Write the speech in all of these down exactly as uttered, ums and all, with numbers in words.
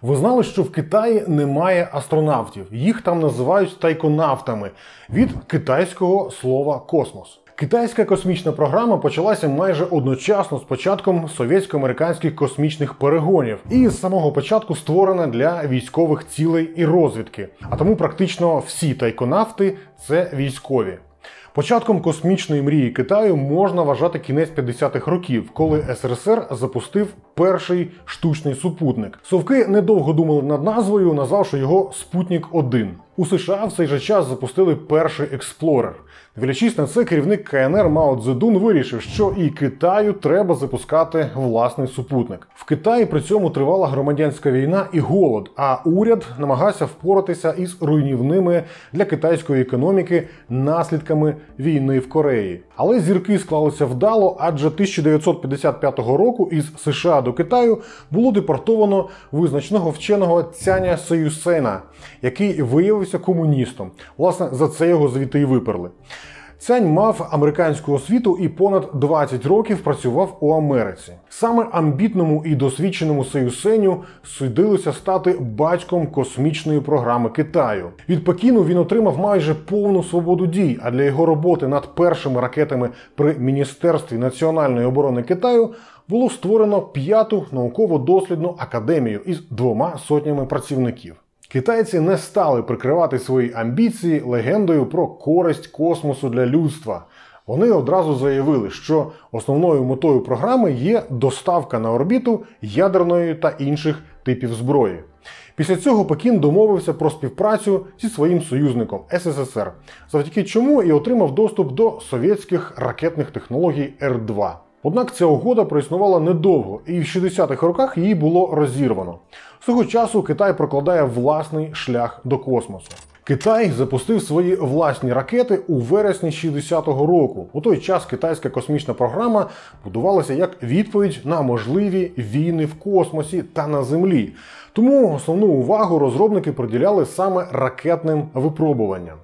Ви знали, що в Китаї немає астронавтів? Їх там називають тайконавтами від китайського слова «космос». Китайська космічна програма почалася майже одночасно з початком совєтсько-американських космічних перегонів і з самого початку створена для військових цілей і розвідки. А тому практично всі тайконавти – це військові. Початком космічної мрії Китаю можна вважати кінець п'ятдесятих років, коли ес ер ес ер запустив перший штучний супутник. Совки недовго думали над назвою, назвавши його «Спутник один». У США в цей же час запустили перший експлорер. Дивлячись на це, керівник ка ен ер Мао Цзедун вирішив, що і Китаю треба запускати власний супутник. В Китаї при цьому тривала громадянська війна і голод, а уряд намагався впоратися із руйнівними для китайської економіки наслідками війни в Кореї. Але зірки склалися вдало, адже тисяча дев'ятсот п'ятдесят п'ятого року із США до Китаю було депортовано визначного вченого Цяня Сюйсена, який виявився комуністом. Власне, за це його звідти й виперли. Цянь мав американську освіту і понад двадцять років працював у Америці. Саме амбітному і досвідченому Сюйсеню судилося стати батьком космічної програми Китаю. Від Пекіну він отримав майже повну свободу дій, а для його роботи над першими ракетами при Міністерстві національної оборони Китаю було створено п'яту науково-дослідну академію із двома сотнями працівників. Китайці не стали прикривати свої амбіції легендою про користь космосу для людства. Вони одразу заявили, що основною метою програми є доставка на орбіту ядерної та інших типів зброї. Після цього Пекін домовився про співпрацю зі своїм союзником ес ес ес ер, завдяки чому і отримав доступ до совєтських ракетних технологій ер два. Однак ця угода проіснувала недовго, і в шістдесятих роках її було розірвано. З того часу Китай прокладає власний шлях до космосу. Китай запустив свої власні ракети у вересні шістдесятого року. У той час китайська космічна програма будувалася як відповідь на можливі війни в космосі та на Землі. Тому основну увагу розробники приділяли саме ракетним випробуванням.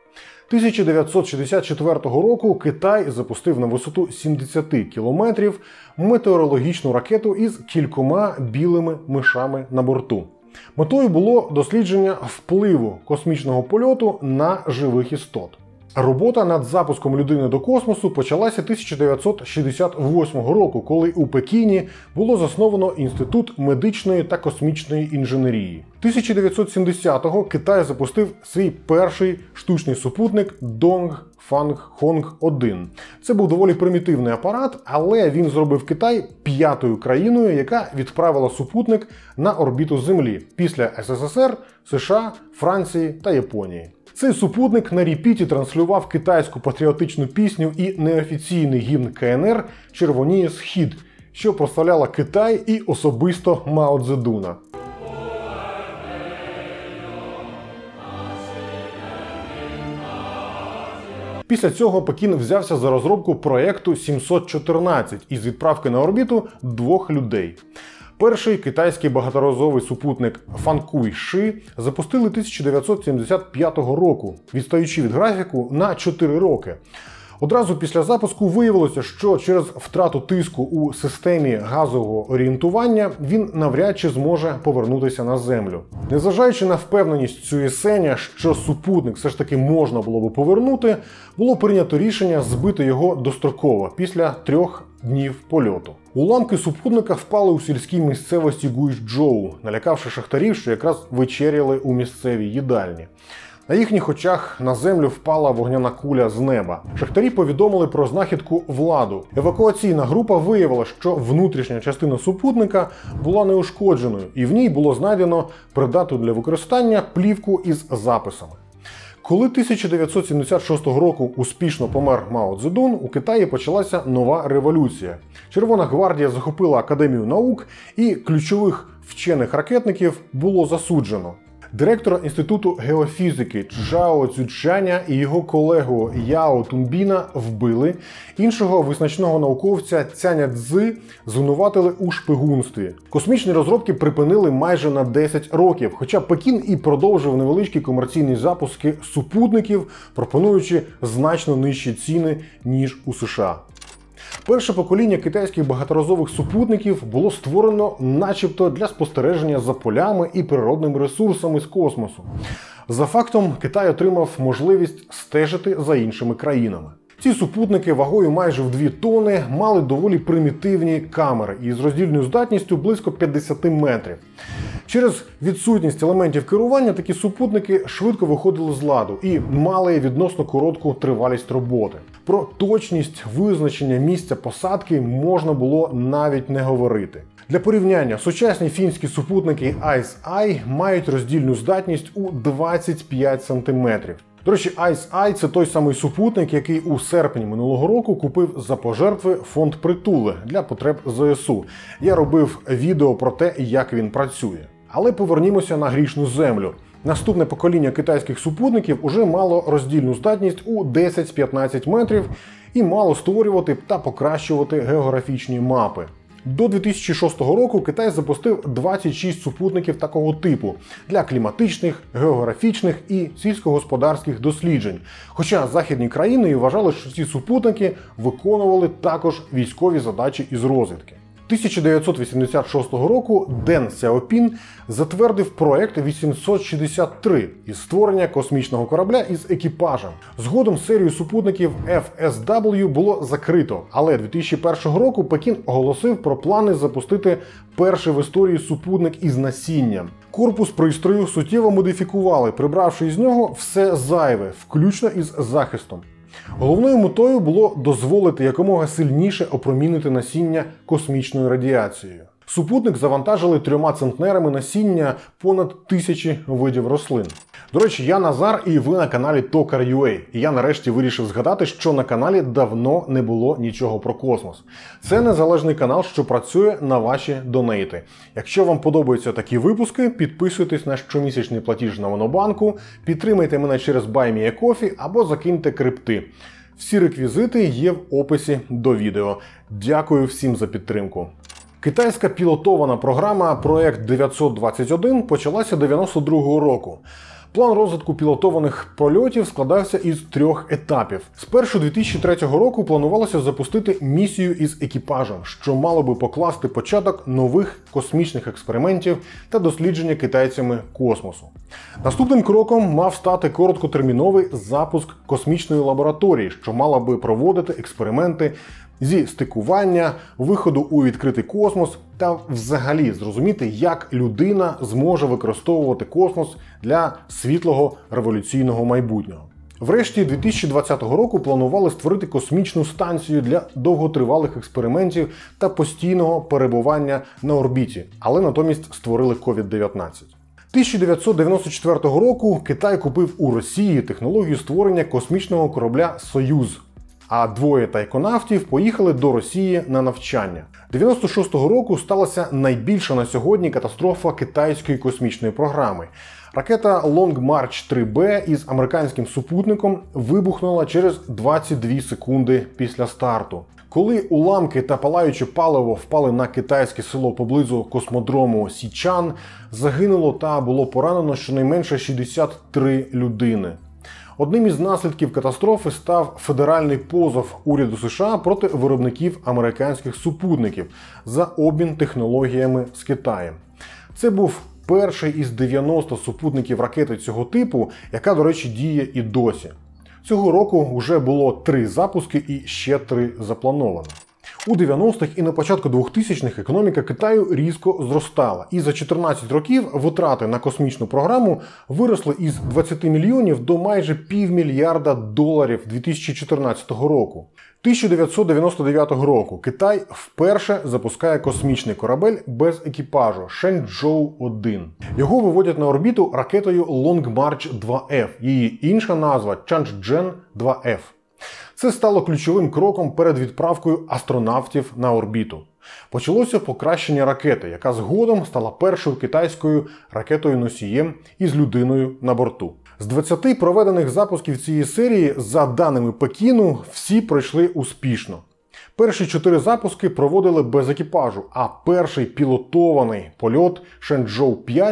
тисяча дев'ятсот шістдесят четвертого року Китай запустив на висоту сімдесят кілометрів метеорологічну ракету із кількома білими мишами на борту. Метою було дослідження впливу космічного польоту на живих істот. Робота над запуском людини до космосу почалася тисяча дев'ятсот шістдесят восьмого року, коли у Пекіні було засновано Інститут медичної та космічної інженерії. тисяча дев'ятсот сімдесятого Китай запустив свій перший штучний супутник Дongфангхонг один. Це був доволі примітивний апарат, але він зробив Китай п'ятою країною, яка відправила супутник на орбіту Землі після ес ес ес ер, США, Франції та Японії. Цей супутник на репіті транслював китайську патріотичну пісню і неофіційний гімн ка ен ер «Червоніє схід», що прославляла Китай і особисто Мао Цзедуна. Після цього Пекін взявся за розробку проєкту сімсот чотирнадцять із відправки на орбіту двох людей. Перший китайський багаторазовий супутник Фанкуй-Ши запустили тисяча дев'ятсот сімдесят п'ятого року, відстаючи від графіку на чотири роки. Одразу після запуску виявилося, що через втрату тиску у системі газового орієнтування він навряд чи зможе повернутися на Землю. Незважаючи на впевненість Сюйсеня, що супутник все ж таки можна було би повернути, було прийнято рішення збити його достроково, після трьох днів польоту. Уламки супутника впали у сільській місцевості Гуйчжоу, налякавши шахтарів, що якраз вечеряли у місцевій їдальні. На їхніх очах на землю впала вогняна куля з неба. Шахтарі повідомили про знахідку владу. Евакуаційна група виявила, що внутрішня частина супутника була неушкодженою, і в ній було знайдено придатну для використання плівку із записами. Коли тисяча дев'ятсот сімдесят шостого року успішно помер Мао Цзедун, у Китаї почалася нова революція. Червона гвардія захопила Академію наук, і ключових вчених-ракетників було засуджено. Директора Інституту геофізики Чжао Цзючаня і його колегу Яо Тунбіна вбили, іншого визначного науковця Цяня Цзи звинуватили у шпигунстві. Космічні розробки припинили майже на десять років, хоча Пекін і продовжив невеличкі комерційні запуски супутників, пропонуючи значно нижчі ціни, ніж у США. Перше покоління китайських багаторазових супутників було створено начебто для спостереження за полями і природними ресурсами з космосу. За фактом, Китай отримав можливість стежити за іншими країнами. Ці супутники вагою майже в дві тонни мали доволі примітивні камери із роздільною здатністю близько п'ятдесят метрів. Через відсутність елементів керування такі супутники швидко виходили з ладу і мали відносно коротку тривалість роботи. Про точність визначення місця посадки можна було навіть не говорити. Для порівняння, сучасні фінські супутники Айс Ай мають роздільну здатність у двадцять п'ять сантиметрів. До речі, Айс Ай – це той самий супутник, який у серпні минулого року купив за пожертви фонд Притули для потреб зе ес у. Я робив відео про те, як він працює. Але повернімося на грішну землю. Наступне покоління китайських супутників уже мало роздільну здатність у десять-п'ятнадцять метрів і мало створювати та покращувати географічні мапи. До дві тисячі шостого року Китай запустив двадцять шість супутників такого типу для кліматичних, географічних і сільськогосподарських досліджень. Хоча західні країни вважали, що ці супутники виконували також військові задачі із розвідки. тисяча дев'ятсот вісімдесят шостого року Ден Сяопін затвердив проект вісімсот шістдесят три із створення космічного корабля із екіпажем. Згодом серію супутників еф ес дабл ю було закрито, але дві тисячі першого року Пекін оголосив про плани запустити перший в історії супутник із насінням. Корпус пристрою суттєво модифікували, прибравши із нього все зайве, включно із захистом. Головною метою було дозволити якомога сильніше опромінити насіння космічною радіацією. Супутник завантажили трьома центнерами насіння понад тисячі видів рослин. До речі, я Назар і ви на каналі Токар точка ю а. І я нарешті вирішив згадати, що на каналі давно не було нічого про космос. Це незалежний канал, що працює на ваші донейти. Якщо вам подобаються такі випуски, підписуйтесь на щомісячний платіж на Монобанку, підтримайте мене через Buy Me a Coffee або закиньте крипти. Всі реквізити є в описі до відео. Дякую всім за підтримку. Китайська пілотована програма проект дев'ятсот двадцять один почалася дев'яносто другого року. План розвитку пілотованих польотів складався із трьох етапів. Спершу дві тисячі третього року планувалося запустити місію із екіпажем, що мало би покласти початок нових космічних експериментів та дослідження китайцями космосу. Наступним кроком мав стати короткотерміновий запуск космічної лабораторії, що мала би проводити експерименти зі стикування, виходу у відкритий космос та взагалі зрозуміти, як людина зможе використовувати космос для світлого революційного майбутнього. Врешті дві тисячі двадцятого року планували створити космічну станцію для довготривалих експериментів та постійного перебування на орбіті, але натомість створили ковід дев'ятнадцять. тисяча дев'ятсот дев'яносто четвертого року Китай купив у Росії технологію створення космічного корабля «Союз», а двоє тайконавтів поїхали до Росії на навчання. дев'яносто шостого року сталася найбільша на сьогодні катастрофа китайської космічної програми. Ракета Long March три Б із американським супутником вибухнула через двадцять дві секунди після старту. Коли уламки та палаюче паливо впали на китайське село поблизу космодрому Січан, загинуло та було поранено щонайменше шістдесят три людини. Одним із наслідків катастрофи став федеральний позов уряду США проти виробників американських супутників за обмін технологіями з Китаєм. Це був перший із дев'яноста супутників ракети цього типу, яка, до речі, діє і досі. Цього року вже було три запуски і ще три заплановано. У дев'яностих і на початку двохтисячних економіка Китаю різко зростала, і за чотирнадцять років витрати на космічну програму виросли із двадцяти мільйонів до майже півмільярда доларів дві тисячі чотирнадцятого року. тисяча дев'ятсот дев'яносто дев'ятого року Китай вперше запускає космічний корабель без екіпажу Шенчжоу один. Його виводять на орбіту ракетою Long March два Ф, її інша назва Чанчжен два Ф. Це стало ключовим кроком перед відправкою астронавтів на орбіту. Почалося покращення ракети, яка згодом стала першою китайською ракетою-носієм із людиною на борту. З двадцяти проведених запусків цієї серії, за даними Пекіну, всі пройшли успішно. Перші чотири запуски проводили без екіпажу, а перший пілотований польот Шенчжоу п'ять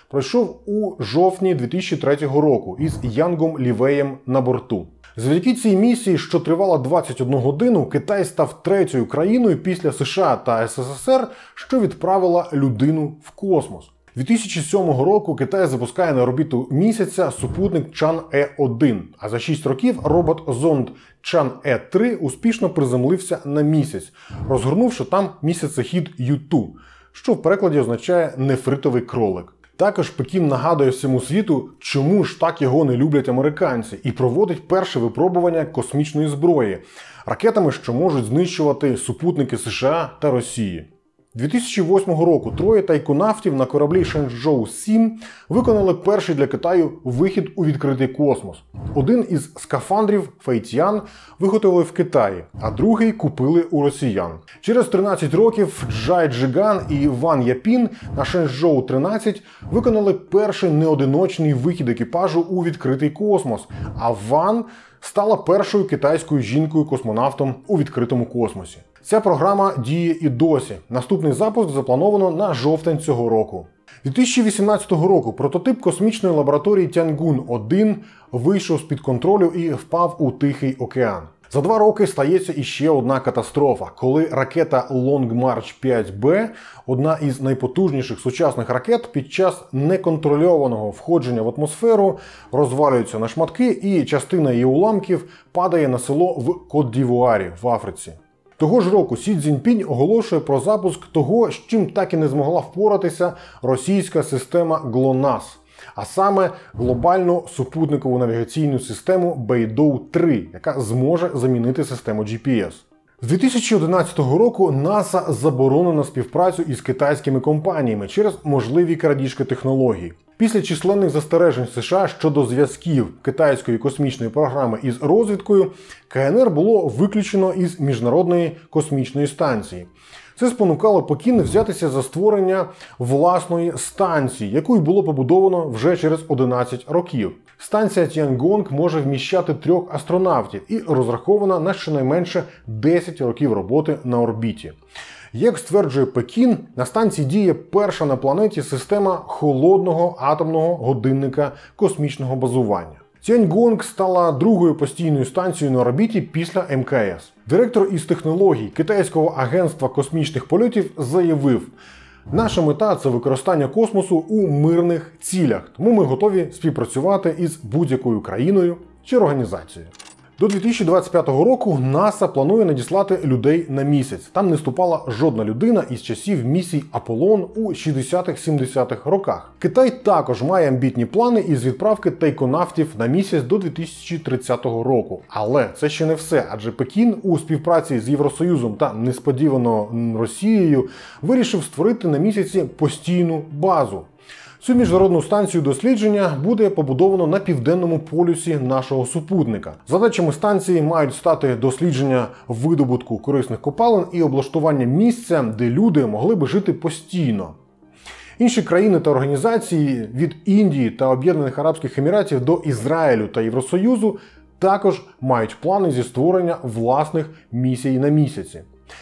пройшов у жовтні дві тисячі третього року із Янгом Лівеєм на борту. Завдяки цій місії, що тривала двадцять одну годину, Китай став третьою країною після США та ес ес ес ер, що відправила людину в космос. дві тисячі сьомого року Китай запускає на орбіту місяця супутник Чан Е один, а за шість років робот-зонд Чан Е три успішно приземлився на місяць, розгорнувши там місяцехід Ю два, що в перекладі означає «нефритовий кролик». Також Пекін нагадує всьому світу, чому ж так його не люблять американці, і проводить перше випробування космічної зброї – ракетами, що можуть знищувати супутники США та Росії. дві тисячі восьмого року троє тайконавтів на кораблі Шенчжоу сім виконали перший для Китаю вихід у відкритий космос. Один із скафандрів Фейтіан виготовили в Китаї, а другий купили у росіян. Через тринадцять років Джай Джиган і Ван Япін на Шенчжоу тринадцять виконали перший неодиночний вихід екіпажу у відкритий космос, а Ван стала першою китайською жінкою-космонавтом у відкритому космосі. Ця програма діє і досі. Наступний запуск заплановано на жовтень цього року. дві тисячі вісімнадцятого року прототип космічної лабораторії Тяньгун один вийшов з-під контролю і впав у Тихий океан. За два роки стається іще одна катастрофа, коли ракета Long March п'ять Б, одна із найпотужніших сучасних ракет, під час неконтрольованого входження в атмосферу розвалюється на шматки і частина її уламків падає на село в Кот-д'Івуарі в Африці. Того ж року Сі Цзіньпінь оголошує про запуск того, з чим так і не змогла впоратися російська система ГЛОНАСС, а саме глобальну супутникову навігаційну систему Бейдоу три, яка зможе замінити систему Джі Пі Ес. З дві тисячі одинадцятого року НАСА заборонено співпрацю із китайськими компаніями через можливі крадіжки технологій. Після численних застережень США щодо зв'язків китайської космічної програми із розвідкою, Ка Ен Ер було виключено із Міжнародної космічної станції. Це спонукало Пекін взятися за створення власної станції, яку й було побудовано вже через одинадцять років. Станція Тіангонг може вміщати трьох астронавтів і розрахована на щонайменше десять років роботи на орбіті. Як стверджує Пекін, на станції діє перша на планеті система холодного атомного годинника космічного базування. Тяньгонг стала другою постійною станцією на орбіті після Ем Ка Ес. Директор із технологій Китайського агентства космічних польотів заявив: «Наша мета – це використання космосу у мирних цілях, тому ми готові співпрацювати із будь-якою країною чи організацією». До дві тисячі двадцять п'ятого року НАСА планує надіслати людей на місяць. Там не ступала жодна людина із часів місій Аполлон у шістдесятих-сімдесятих роках. Китай також має амбітні плани із відправки тайконавтів на місяць до дві тисячі тридцятого року. Але це ще не все, адже Пекін у співпраці з Євросоюзом та несподівано Росією вирішив створити на місяці постійну базу. Цю міжнародну станцію дослідження буде побудовано на південному полюсі нашого супутника. Задачами станції мають стати дослідження видобутку корисних копалин і облаштування місця, де люди могли би жити постійно. Інші країни та організації від Індії та Об'єднаних Арабських Еміратів до Ізраїлю та Євросоюзу також мають плани зі створення власних місій на місяці.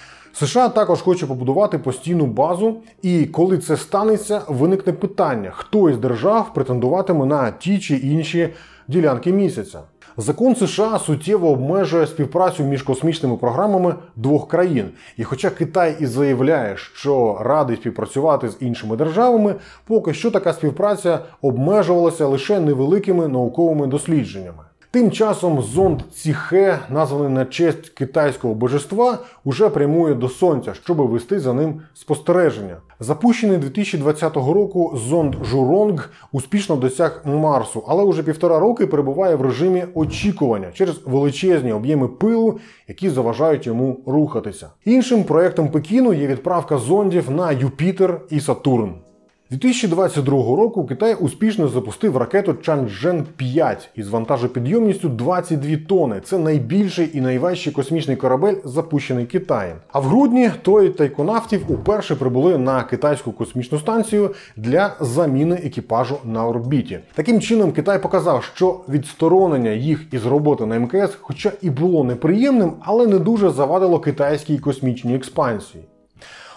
США також хоче побудувати постійну базу, і коли це станеться, виникне питання, хто із держав претендуватиме на ті чи інші ділянки місяця. Закон США суттєво обмежує співпрацю між космічними програмами двох країн. І хоча Китай і заявляє, що радий співпрацювати з іншими державами, поки що така співпраця обмежувалася лише невеликими науковими дослідженнями. Тим часом зонд Ці-Хе, названий на честь китайського божества, уже прямує до Сонця, щоб вести за ним спостереження. Запущений дві тисячі двадцятого року зонд Журонг успішно досяг Марсу, але уже півтора роки перебуває в режимі очікування через величезні об'єми пилу, які заважають йому рухатися. Іншим проєктом Пекіну є відправка зондів на Юпітер і Сатурн. дві тисячі двадцять другого року Китай успішно запустив ракету Чанчжен п'ять із вантажопідйомністю двадцять дві тонни. Це найбільший і найважчий космічний корабель, запущений Китаєм. А в грудні троє тайконавтів уперше прибули на китайську космічну станцію для заміни екіпажу на орбіті. Таким чином Китай показав, що відсторонення їх із роботи на Ем Ка Ес, хоча і було неприємним, але не дуже завадило китайській космічній експансії.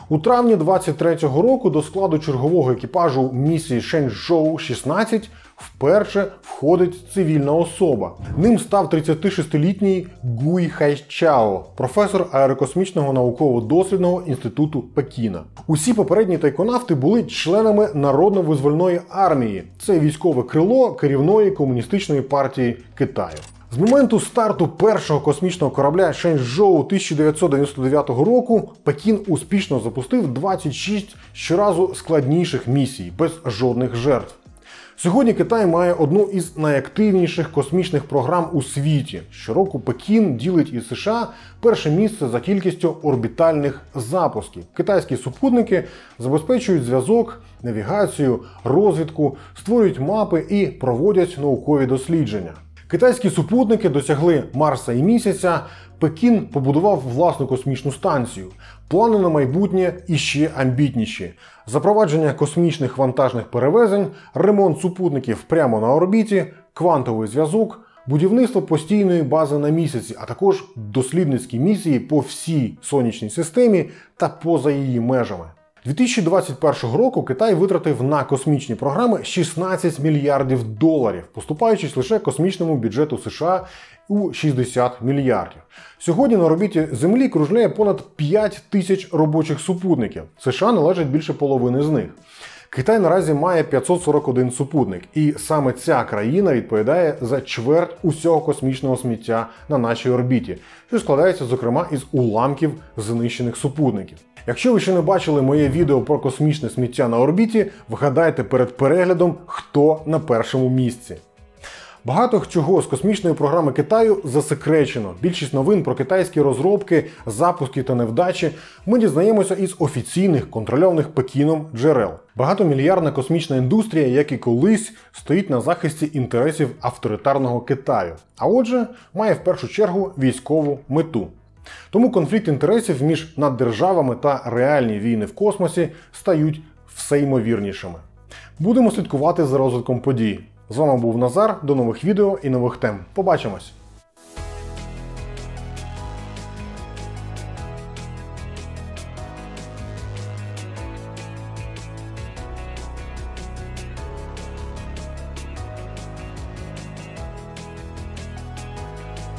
У травні двадцять третього року до складу чергового екіпажу місії Шенчжоу шістнадцять вперше входить цивільна особа. Ним став тридцятишестилітній Гуй Хайчао, професор аерокосмічного науково-дослідного інституту Пекіна. Усі попередні тайконавти були членами Народно-визвольної армії. Це військове крило керівної комуністичної партії Китаю. З моменту старту першого космічного корабля Шенчжоу тисяча дев'ятсот дев'яносто дев'ятого року Пекін успішно запустив двадцять шість щоразу складніших місій, без жодних жертв. Сьогодні Китай має одну із найактивніших космічних програм у світі. Щороку Пекін ділить із США перше місце за кількістю орбітальних запусків. Китайські супутники забезпечують зв'язок, навігацію, розвідку, створюють мапи і проводять наукові дослідження. Китайські супутники досягли Марса і Місяця, Пекін побудував власну космічну станцію. Плани на майбутнє іще амбітніші. Запровадження космічних вантажних перевезень, ремонт супутників прямо на орбіті, квантовий зв'язок, будівництво постійної бази на Місяці, а також дослідницькі місії по всій сонячній системі та поза її межами. дві тисячі двадцять першого року Китай витратив на космічні програми шістнадцять мільярдів доларів, поступаючись лише космічному бюджету США у шістдесят мільярдів. Сьогодні на орбіті Землі кружляє понад п'ять тисяч робочих супутників. США належить більше половини з них. Китай наразі має п'ятсот сорок один супутник, і саме ця країна відповідає за чверть усього космічного сміття на нашій орбіті, що складається, зокрема, із уламків знищених супутників. Якщо ви ще не бачили моє відео про космічне сміття на орбіті, вгадайте перед переглядом, хто на першому місці. Багато чого з космічної програми Китаю засекречено. Більшість новин про китайські розробки, запуски та невдачі ми дізнаємося із офіційних, контрольованих Пекіном джерел. Багатомільярдна космічна індустрія, як і колись, стоїть на захисті інтересів авторитарного Китаю. А отже, має в першу чергу військову мету. Тому конфлікт інтересів між наддержавами та реальні війни в космосі стають все ймовірнішими. Будемо слідкувати за розвитком подій. З вами був Назар, до нових відео і нових тем. Побачимось!